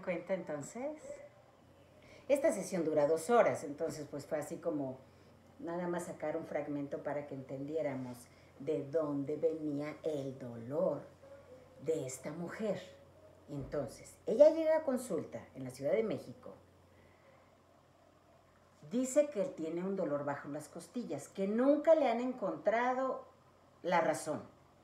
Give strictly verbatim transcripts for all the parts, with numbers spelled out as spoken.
cuenta entonces? Esta sesión dura dos horas, entonces pues fue así como nada más sacar un fragmento para que entendiéramos de dónde venía el dolor de esta mujer. Entonces, ella llega a consulta en la Ciudad de México. Dice que tiene un dolor bajo las costillas, que nunca le han encontrado la razón.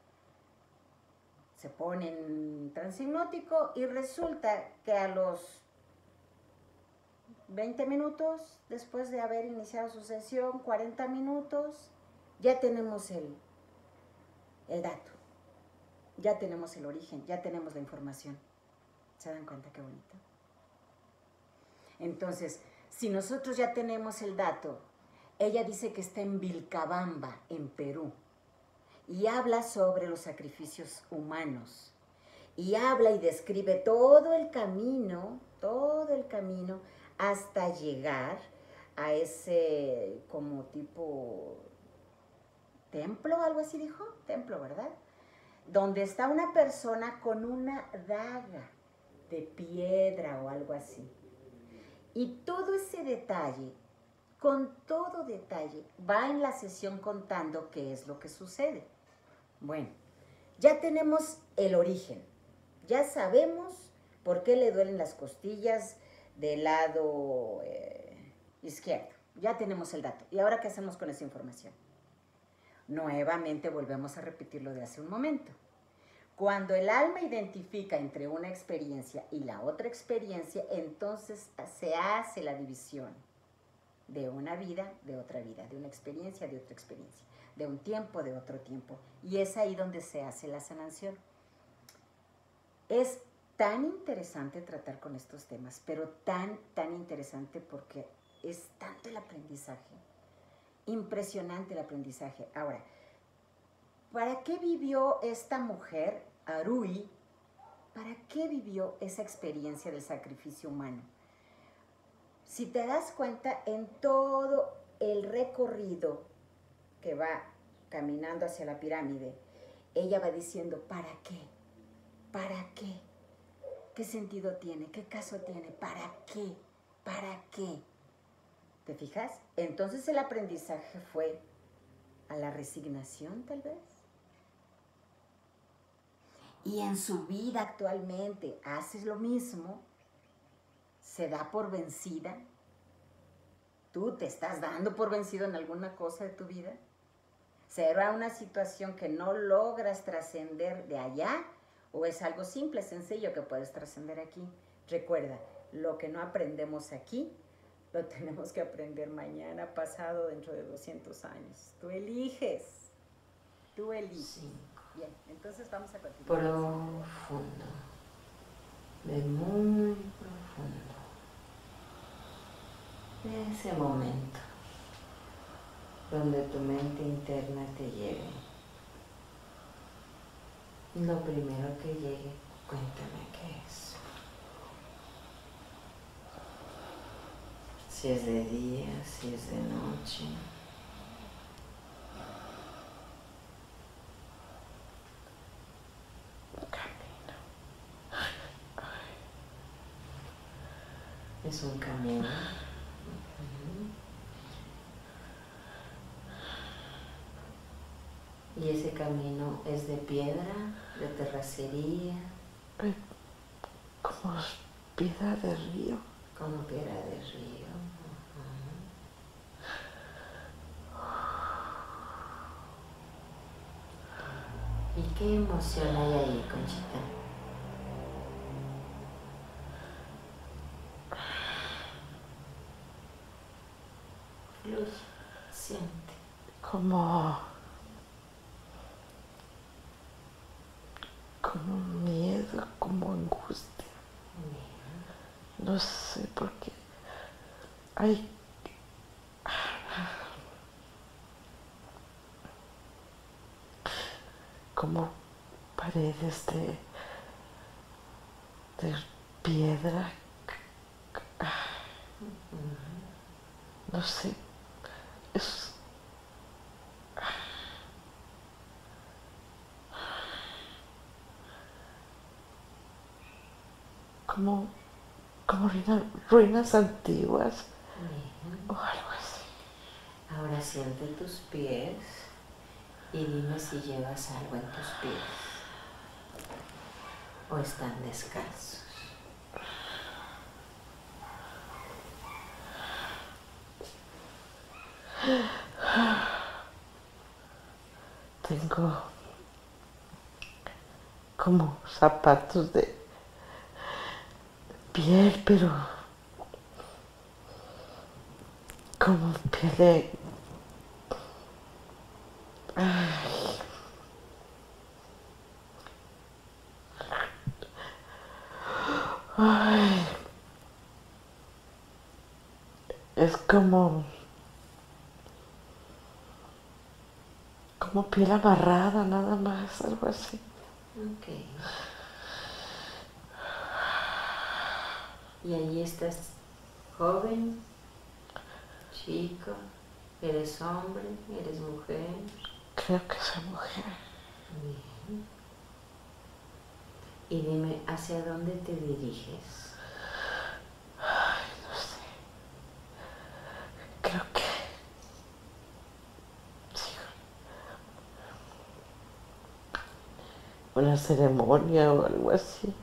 Se pone en transhipnótico y resulta que a los veinte minutos, después de haber iniciado su sesión, cuarenta minutos, ya tenemos el, el dato, ya tenemos el origen, ya tenemos la información. ¿Se dan cuenta qué bonito? Entonces, si nosotros ya tenemos el dato, ella dice que está en Vilcabamba, en Perú, y habla sobre los sacrificios humanos, y habla y describe todo el camino, todo el camino, hasta llegar a ese como tipo templo, algo así dijo, templo, ¿verdad? Donde está una persona con una daga de piedra o algo así. Y todo ese detalle, con todo detalle, va en la sesión contando qué es lo que sucede. Bueno, ya tenemos el origen, ya sabemos por qué le duelen las costillas del lado eh, izquierdo, ya tenemos el dato. ¿Y ahora qué hacemos con esa información? Nuevamente volvemos a repetir lo de hace un momento. Cuando el alma identifica entre una experiencia y la otra experiencia, entonces se hace la división de una vida, de otra vida, de una experiencia, de otra experiencia, de un tiempo, de otro tiempo. Y es ahí donde se hace la sanación. Es tan interesante tratar con estos temas, pero tan, tan interesante porque es tanto el aprendizaje, impresionante el aprendizaje. Ahora, ¿para qué vivió esta mujer, Arui? ¿Para qué vivió esa experiencia del sacrificio humano? Si te das cuenta, en todo el recorrido que va caminando hacia la pirámide, ella va diciendo, ¿para qué? ¿Para qué? ¿Qué sentido tiene? ¿Qué caso tiene? ¿Para qué? ¿Para qué? ¿Te fijas? Entonces el aprendizaje fue a la resignación, tal vez. Y en su vida actualmente haces lo mismo, se da por vencida. ¿Tú te estás dando por vencido en alguna cosa de tu vida? ¿Será una situación que no logras trascender de allá? ¿O es algo simple, sencillo que puedes trascender aquí? Recuerda, lo que no aprendemos aquí, lo tenemos que aprender mañana, pasado, dentro de doscientos años. Tú eliges. Tú eliges. Sí. Bien, entonces vamos a continuar. Profundo. De muy profundo. De ese momento donde tu mente interna te lleve. Lo primero que llegue, cuéntame qué es. Si es de día, si es de noche. Es un camino. Y ese camino es de piedra, de terracería. Como piedra de río. Como piedra de río. Uh-huh. ¿Y qué emoción hay ahí, Conchita? Fluye, siente. Como... como miedo, como angustia. No sé por qué. Hay... como paredes de... de piedra. No sé. Es... como como ruina- ruinas antiguas Bien. o algo así. Ahora siente tus pies y dime si llevas algo en tus pies o están descalzos. Tengo como zapatos de piel, pero como piel de... Ay. Ay. Es como... como piel amarrada, nada más, algo así. Ok. Y allí estás joven, chico, eres hombre, eres mujer. Creo que soy mujer. Bien. Y dime, ¿hacia dónde te diriges? Ay, no sé. Creo que... sí, una ceremonia o algo así.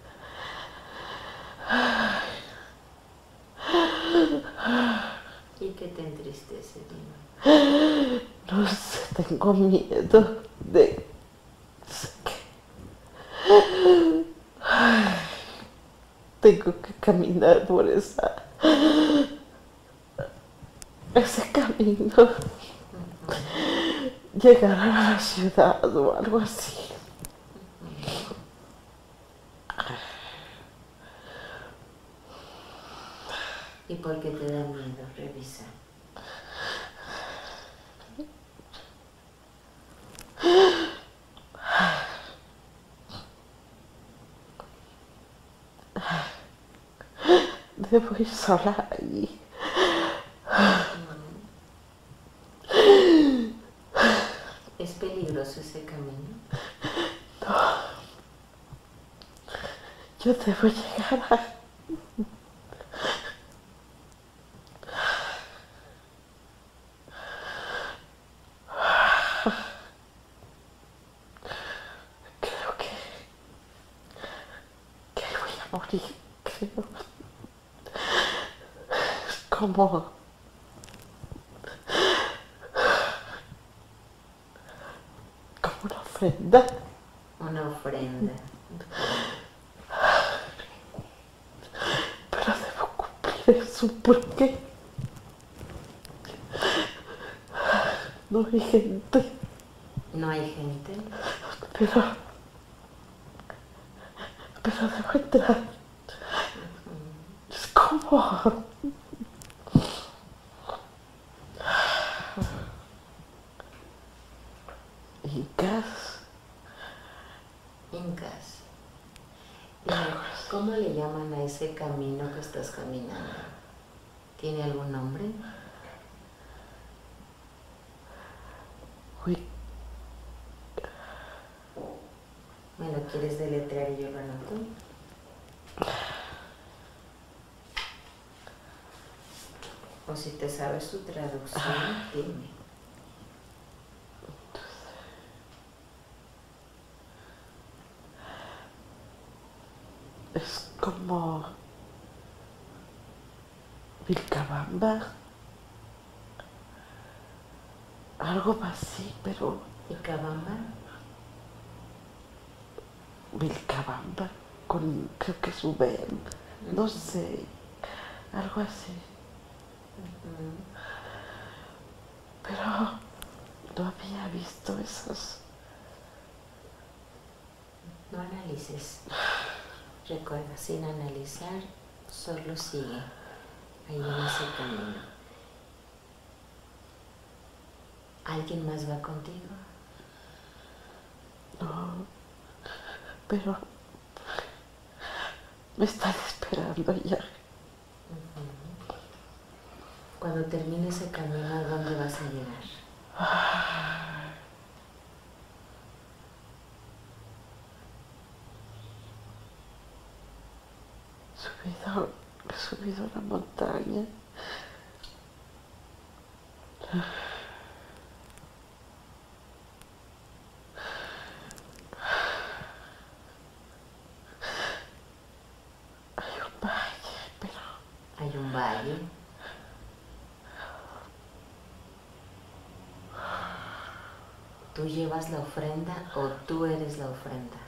¿Y qué te entristece, dime? No sé, tengo miedo de... sé que- Ay, tengo que caminar por esa... ese camino. Llegar a la ciudad o algo así. ¿Y por qué te da miedo? Revisa. Debo ir sola allí. ¿Es peligroso ese camino? Yo debo llegar a... Creo que... que voy a morir, creo. Es como... como una ofrenda. Una ofrenda. Pero debo cumplir eso porque... no hay gente. ¿No hay gente? Pero... pero debo entrar. Es como... Incas. Incas. Dime, ¿cómo le llaman a ese camino que estás caminando? ¿Tiene algún nombre? Uy, ¿Me lo quieres deletrear y yo lo anoto? O si te sabes su traducción, dime. es como... Vilcabamba. Algo así, pero... ¿Y Cabamba? Vilcabamba. Con... creo que su B. No sé. Algo así. Uh-huh. Pero... no había visto esos... No analices. Recuerda, sin analizar, solo sigue. Ahí en ese camino. ¿Alguien más va contigo? No. Pero... me están esperando ya. Uh-huh. Cuando termine ese camino, ¿a dónde vas a llegar? Subido Me he subido a la montaña. Hay un valle, pero... Hay un valle. ¿Tú llevas la ofrenda o tú eres la ofrenda?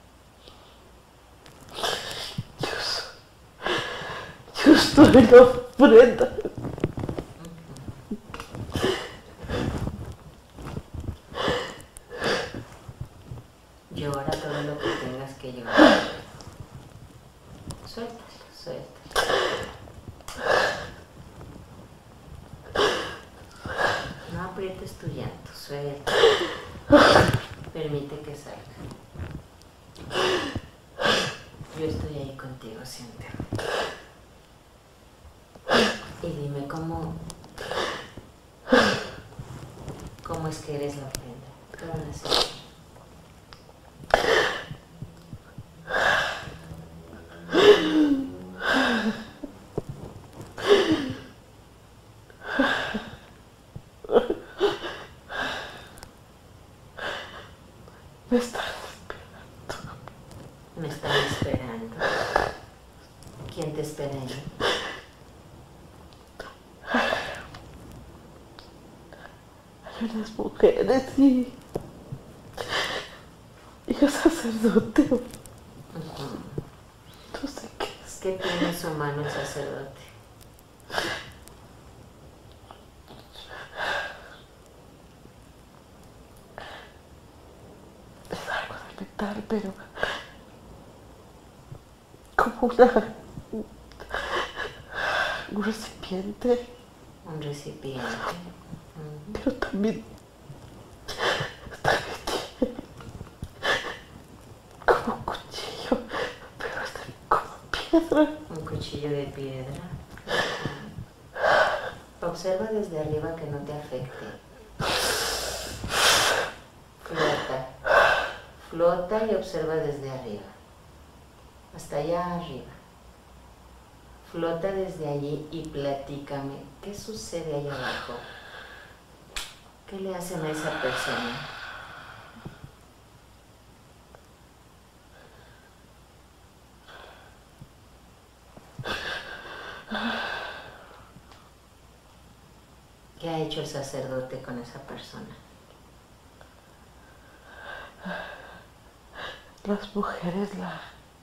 Yo soy la ofrenda. Llora todo lo que tengas que llorar. Suéltalo, suéltalo. No aprietes tu llanto, suéltalo. Permite que salga. Yo estoy ahí contigo, siénteme. Y dime cómo, cómo es que eres la ofrenda. ¿Qué van a hacer? Me están esperando. Me están esperando. ¿Quién te espera ahí? Hay unas mujeres y... y un sacerdote. Uh-huh. No sé qué es. ¿Qué tiene en su mano el sacerdote? Es algo de metal, pero... como una... un recipiente. Un recipiente. Uh-huh. Pero también... también tiene... como un cuchillo, pero es de como piedra. Un cuchillo de piedra. Observa desde arriba que no te afecte. Flota. Flota y observa desde arriba. Hasta allá arriba. Flota desde allí y platícame. ¿Qué sucede allá abajo? ¿Qué le hacen a esa persona? ¿Qué ha hecho el sacerdote con esa persona? Las mujeres la...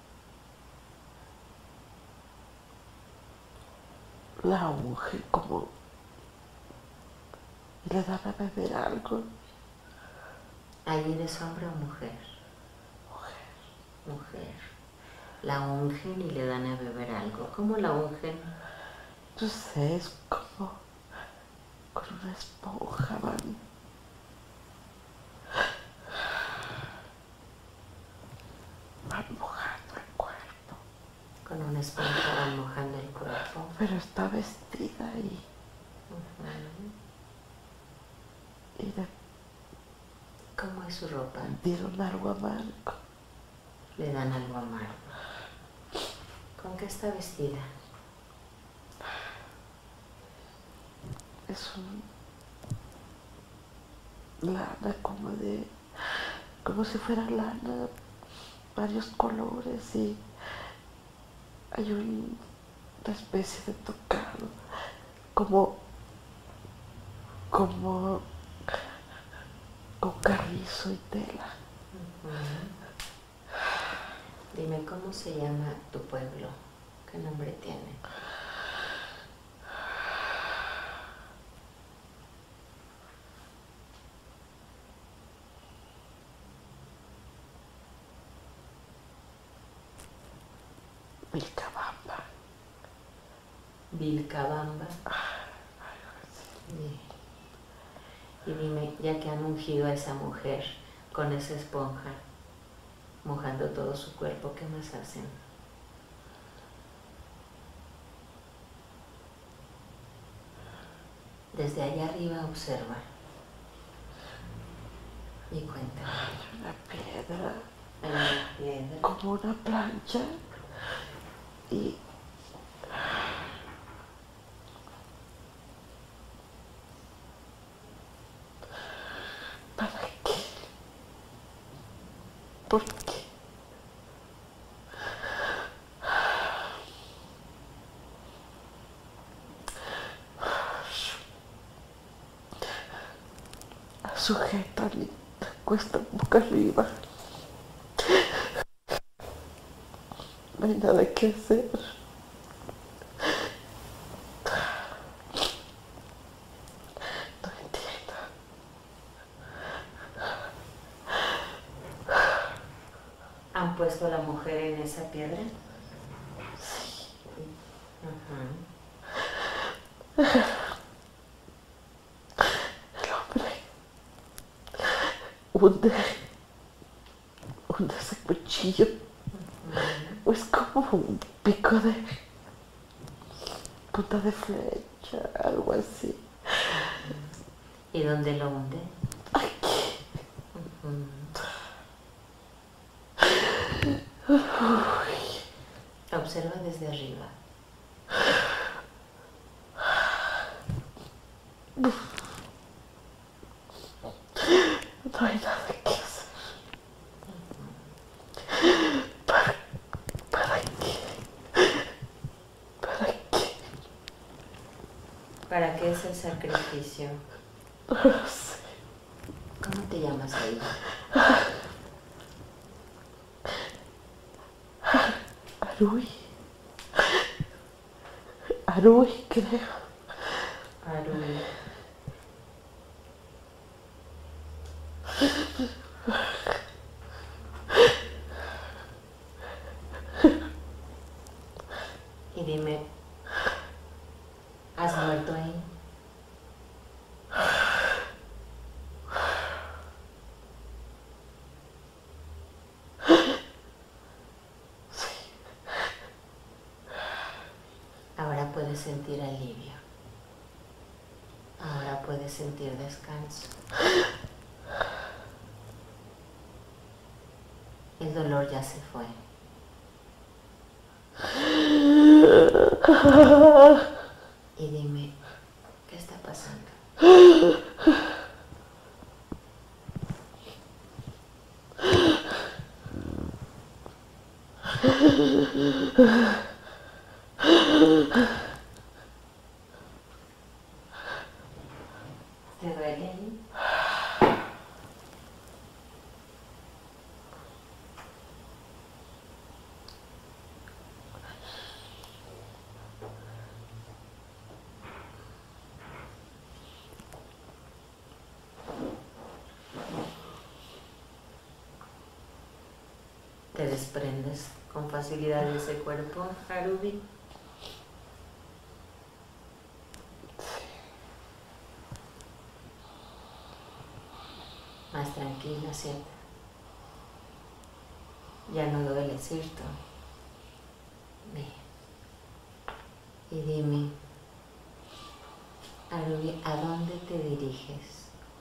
la ungen como... y le dan a beber algo. ¿Ahí eres hombre o mujer? Mujer. Mujer. La ungen y le dan a beber algo. ¿Cómo la ungen? No sé, es como... con una esponja, van... van mojando el cuerpo. Con una esponja van mojando el cuerpo. Pero está vestida y... Uh-huh. y le ¿Cómo es su ropa? dieron algo amargo. Le dan algo amargo. ¿Con qué está vestida? Es un... lana como de... como si fuera lana, varios colores y hay un, una especie de tocado, como... como... con carrizo y tela. Uh-huh. Dime, ¿cómo se llama tu pueblo? ¿Qué nombre tiene? Vilcabamba. Vilcabamba. Y dime, ya que han ungido a esa mujer con esa esponja, mojando todo su cuerpo, ¿qué más hacen? Desde allá arriba observa y cuéntame. Hay una piedra, Hay una piedra. como una plancha y sujeta, ni cuesta boca arriba. No hay nada que hacer. No entiendo. ¿Han puesto a la mujer en esa piedra? Sí. Ajá. El hombre hunde, hunde ese cuchillo. Es como un pico de punta de flecha, algo así. ¿Y dónde lo hunde? Aquí. Uh-huh. Observa desde arriba. No hay nada que hacer. ¿Para, para qué? ¿Para qué? ¿Para qué es el sacrificio? No lo sé. ¿Cómo te llamas ahí? Arui. Arui, creo. Arui. Y dime, ¿has muerto ahí? Ahora puedes sentir alivio. Ahora puedes sentir descanso. El dolor ya se fue. Y dime, ¿qué está pasando? ¿Te duele ahí? ¿Te desprendes con facilidad de ese cuerpo, Harubi? Más tranquila, ¿cierto? Ya no duele, ¿cierto? Bien. Y dime, Harubi, ¿a dónde te diriges?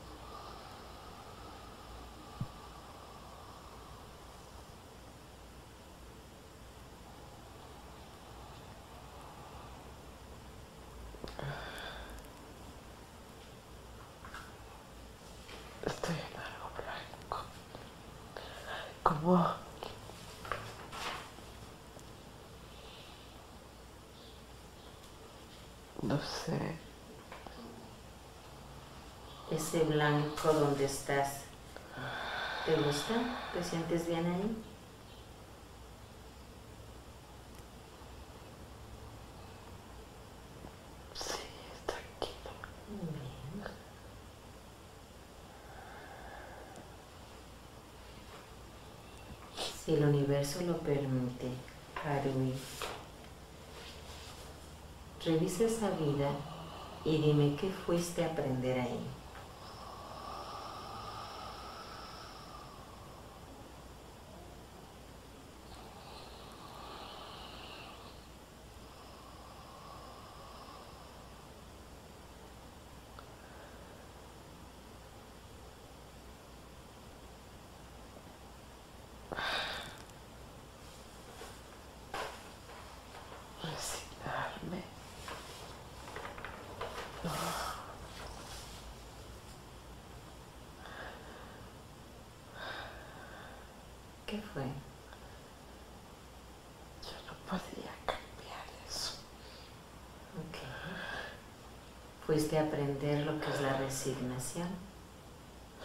Estoy en algo blanco. Como... No sé. Ese blanco donde estás, ¿te gusta? ¿Te sientes bien ahí? Sí, es tranquilo. Bien. Si el universo lo permite, Haruhi, revisa esa vida y dime qué fuiste a aprender ahí. Resignarme. ¿Qué fue? Yo no podía cambiar eso. Ok. ¿Fuiste a aprender lo que es la resignación?